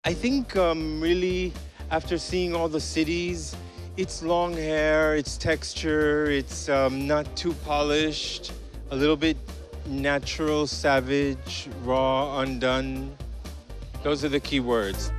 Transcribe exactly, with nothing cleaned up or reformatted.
I think um, really after seeing all the cities, its long hair, its texture, it's um, not too polished, a little bit natural, savage, raw, undone. Those are the key words.